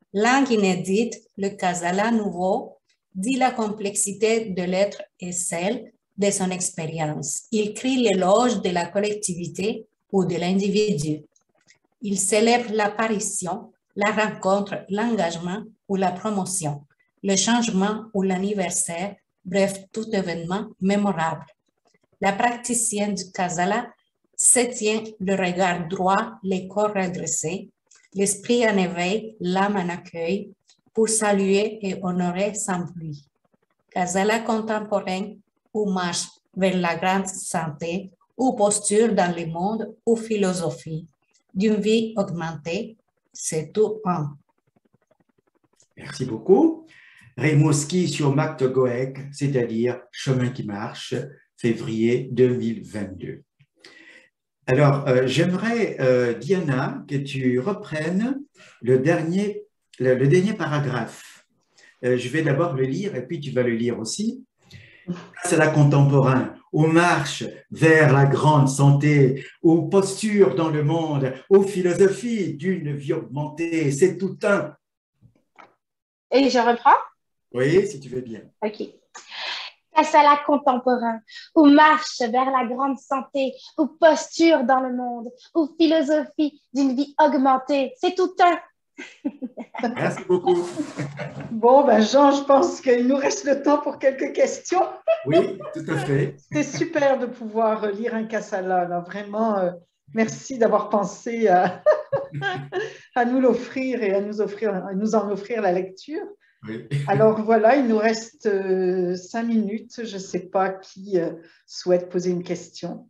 Langue inédite, le Kasala nouveau dit la complexité de l'être et celle de son expérience. Il crie l'éloge de la collectivité ou de l'individu. Il célèbre l'apparition, la rencontre, l'engagement ou la promotion, le changement ou l'anniversaire, bref, tout événement mémorable. La praticienne du Kasala se tient le regard droit, les corps redressés, l'esprit en éveil, l'âme en accueil, pour saluer et honorer sans bruit. Kasala contemporain ou marche vers la grande santé, ou posture dans le monde, ou philosophie d'une vie augmentée, c'est tout un. Merci beaucoup. Rimouski sur Mactogoek, c'est-à-dire Chemin qui marche, février deux mille vingt-deux. Alors, euh, j'aimerais, euh, Diana, que tu reprennes le dernier, le, le dernier paragraphe. Euh, je vais d'abord le lire et puis tu vas le lire aussi. C'est la contemporain, aux marches vers la grande santé, aux postures dans le monde, aux philosophies d'une vie augmentée, c'est tout un. Et je reprends? Oui, si tu veux bien. OK. Kasala contemporain, ou marche vers la grande santé, ou posture dans le monde, ou philosophie d'une vie augmentée, c'est tout un. Merci beaucoup. Bon, ben Jean, je pense qu'il nous reste le temps pour quelques questions. Oui, tout à fait. C'est super de pouvoir lire un Kasala, là. Vraiment, euh, merci d'avoir pensé à, à nous l'offrir et à nous, offrir, à nous en offrir la lecture. Oui. Alors voilà, il nous reste euh, cinq minutes. Je ne sais pas qui euh, souhaite poser une question.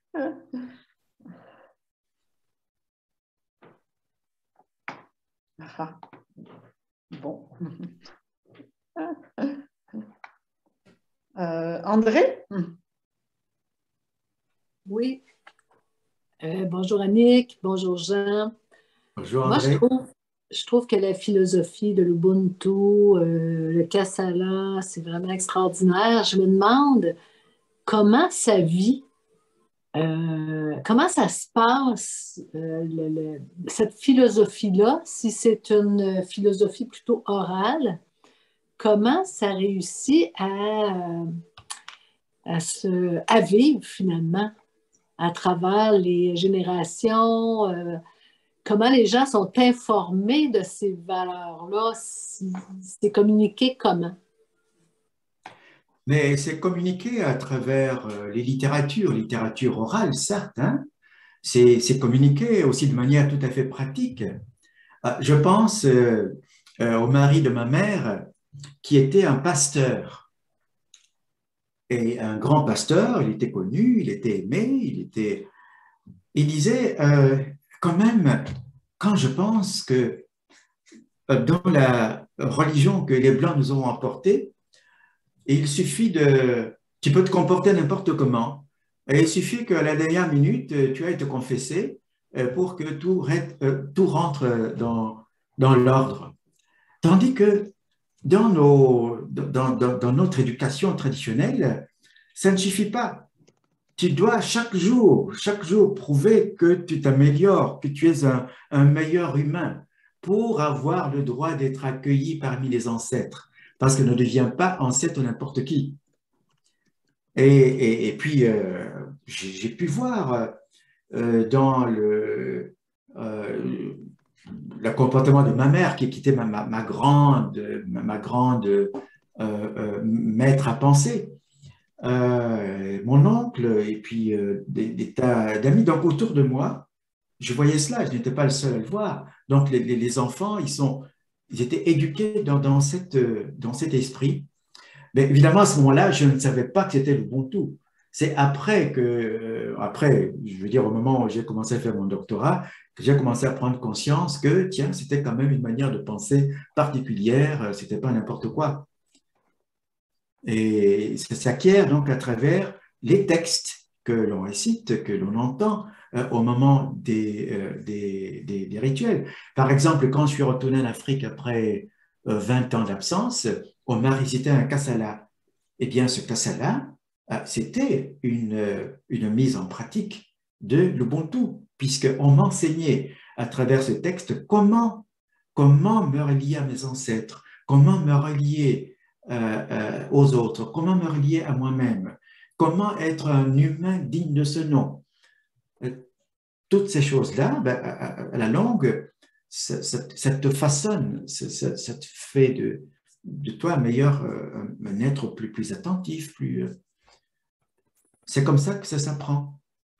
Ah, bon. Euh, André? Oui. Euh, bonjour Annick, bonjour Jean. Bonjour Moi, André. je trouve, je trouve que la philosophie de l'Ubuntu, euh, le Kasala, c'est vraiment extraordinaire. Je me demande comment ça vit, euh, comment ça se passe, euh, le, le, cette philosophie-là, si c'est une philosophie plutôt orale, comment ça réussit à, à, se, à vivre finalement à travers les générations, euh, comment les gens sont informés de ces valeurs-là, c'est communiqué comment? Mais c'est communiqué à travers les littératures, littérature orale, certes, hein? C'est communiqué aussi de manière tout à fait pratique. Je pense euh, au mari de ma mère qui était un pasteur. Et un grand pasteur, il était connu, il était aimé, il était... Il disait, euh, quand même, quand je pense que dans la religion que les Blancs nous ont apportée, il suffit de... Tu peux te comporter n'importe comment. Et il suffit qu'à la dernière minute, tu ailles te confesser pour que tout, tout rentre dans, dans l'ordre. Tandis que dans, nos, dans, dans, dans notre éducation traditionnelle, ça ne suffit pas. Tu dois chaque jour, chaque jour prouver que tu t'améliores, que tu es un, un meilleur humain pour avoir le droit d'être accueilli parmi les ancêtres. Parce que ne deviens pas ancêtre n'importe qui. Et, et, et puis, euh, j'ai pu voir euh, dans le, euh, le comportement de ma mère, qui était ma, ma, ma grande, ma, ma grande euh, euh, maître à penser, euh, mon oncle et puis euh, des, des tas d'amis. Donc, autour de moi, je voyais cela, je n'étais pas le seul à le voir. Donc, les, les, les enfants, ils, sont, ils étaient éduqués dans, dans, cette, dans cet esprit. Mais évidemment, à ce moment-là, je ne savais pas que c'était l'Ubuntu. C'est après que, après, je veux dire, au moment où j'ai commencé à faire mon doctorat, que j'ai commencé à prendre conscience que, tiens, c'était quand même une manière de penser particulière, c'était pas n'importe quoi. Et ça s'acquiert donc à travers les textes que l'on récite, que l'on entend euh, au moment des, euh, des, des, des rituels. Par exemple, quand je suis retourné en Afrique après euh, vingt ans d'absence, on m'a récité un Kasala. Eh bien, ce Kasala, euh, c'était une, une mise en pratique de l'Ubuntu, puisqu'on m'enseignait à travers ce texte comment comment me relier à mes ancêtres, comment me relier euh, euh, aux autres, comment me relier à moi-même, comment être un humain digne de ce nom. Euh, toutes ces choses-là, ben, à, à la longue, ça, ça, ça te façonne, ça, ça, ça te fait de, de toi un meilleur, euh, un être plus, plus attentif, plus... Euh, c'est comme ça que ça s'apprend.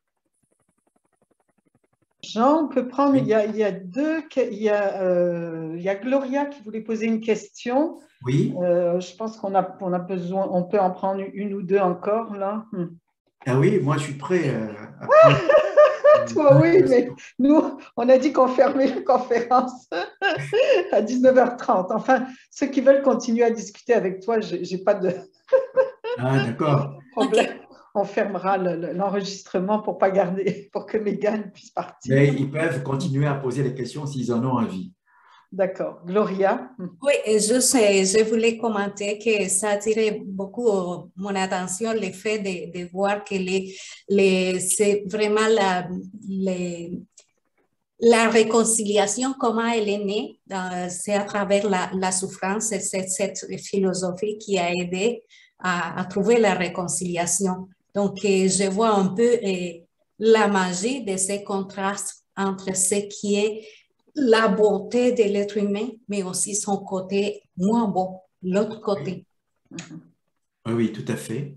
Jean, on peut prendre, Oui. il y a, il y a deux, il y a, euh, il y a Gloria qui voulait poser une question. Oui. Euh, je pense qu'on a, on a besoin, on peut en prendre une ou deux encore là. Hmm. Ah oui, moi je suis prêt euh, à prendre. Toi, oui, mais nous, on a dit qu'on fermait la conférence à dix-neuf heures trente. Enfin, ceux qui veulent continuer à discuter avec toi, je n'ai pas de Ah, d'accord. problème. Ok. On fermera l'enregistrement pour pas garder, pour que Mégane puisse partir. Mais ils peuvent continuer à poser les questions s'ils en ont envie. D'accord. Gloria? Oui, et juste, euh, je voulais commenter que ça a attiré beaucoup euh, mon attention, le fait de, de voir que les, les, c'est vraiment la, les, la réconciliation, comment elle est née, euh, c'est à travers la, la souffrance et cette, cette philosophie qui a aidé à, à trouver la réconciliation. Donc, euh, je vois un peu euh, la magie de ces contrastes entre ce qui est la beauté de l'être humain, mais aussi son côté moins beau, l'autre côté. Oui, oui, tout à fait.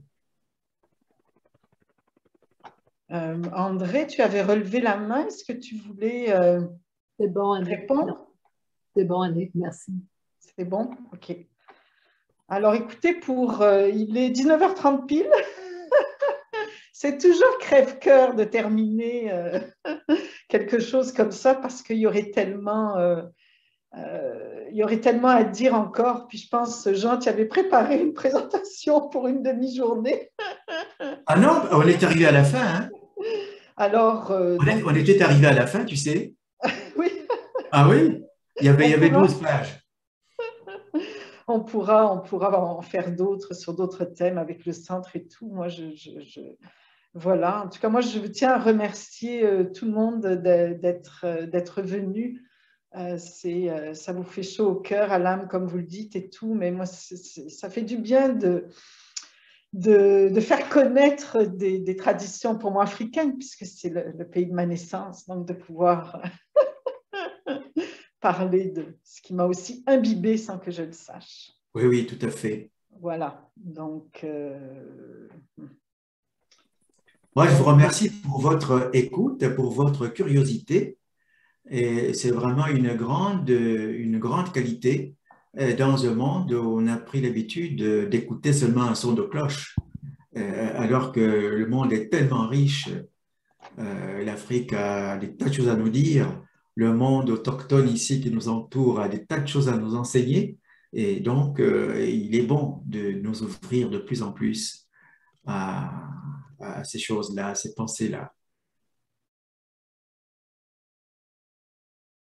Euh, André, tu avais relevé la main. Est-ce que tu voulais euh, C'est bon, Annick. répondre? C'est bon, Annick, merci. C'est bon? OK. Alors, écoutez, pour, euh, il est dix-neuf heures trente pile. C'est toujours crève-cœur de terminer euh, quelque chose comme ça parce qu'il y aurait tellement... Euh, Euh, il y aurait tellement à dire encore. Puis je pense, Jean, tu avais préparé une présentation pour une demi-journée. Ah non, on est arrivé à la fin. Hein. Alors, euh, on, est, donc, on était arrivé à la fin, tu sais. oui. Ah oui, il y avait, il y avait pourra, douze pages. On pourra, on pourra en faire d'autres sur d'autres thèmes avec le centre et tout. Moi, je, je, je, voilà. En tout cas, moi, je tiens à remercier euh, tout le monde d'être euh, d'être venu. Euh, c'est, euh, ça vous fait chaud au cœur, à l'âme, comme vous le dites et tout, mais moi, c'est, c'est, ça fait du bien de, de, de faire connaître des, des traditions pour moi africaines, puisque c'est le, le pays de ma naissance, donc de pouvoir parler de ce qui m'a aussi imbibé sans que je le sache. Oui, oui, tout à fait. Voilà, donc... Euh... Moi, je vous remercie pour votre écoute, pour votre curiosité. Et c'est vraiment une grande, une grande qualité dans un monde où on a pris l'habitude d'écouter seulement un son de cloche, alors que le monde est tellement riche. L'Afrique a des tas de choses à nous dire. Le monde autochtone ici qui nous entoure a des tas de choses à nous enseigner. Et donc, il est bon de nous ouvrir de plus en plus à, à ces choses-là, à ces pensées-là.